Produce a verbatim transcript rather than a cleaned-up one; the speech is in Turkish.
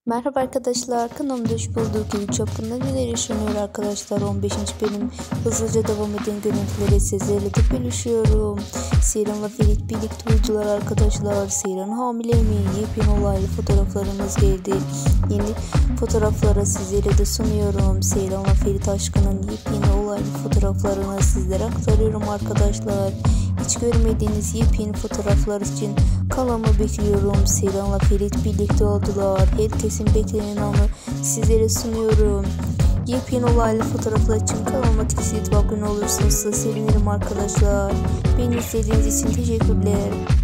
Merhaba arkadaşlar, kanalımda hoş bulduk. Üç hakkında neler yaşanıyor arkadaşlar? on beşinci bölüm hızlıca devam eden görüntüleri sizlerle de paylaşıyorum. Seyran ve Ferit birlikte uyudular arkadaşlar. Seyran hamile mi? Yepyeni olaylı fotoğraflarımız geldi. Yeni fotoğrafları sizlere de sunuyorum. Seyran ve Ferit aşkının yepyeni olaylı fotoğraflarını sizlere aktarıyorum arkadaşlar. Hiç görmediğiniz yepyeni fotoğraflar için kanalımı bekliyorum. Seyran'la Ferit birlikte oldular. Herkesin beklenen anı sizlere sunuyorum. Yepyeni olaylı fotoğraflar için kanalıma tıklayıp abone olursanız sevinirim arkadaşlar. Beni izlediğiniz için teşekkürler.